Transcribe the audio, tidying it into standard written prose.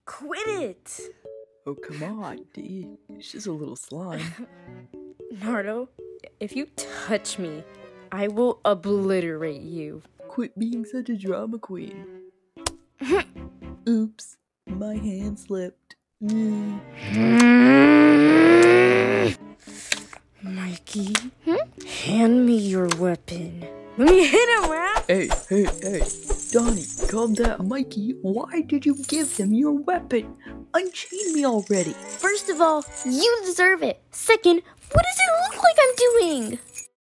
Quit it! Oh, come on, D. It's just a little slime. Nardo, if you touch me, I will obliterate you. Quit being such a drama queen. Oops, my hand slipped. Mikey, hand me your weapon. Let me hit him, man! Hey. Donnie, calm down. Mikey, why did you give him your weapon? Unchain me already. First of all, you deserve it. Second, what does it look like I'm doing?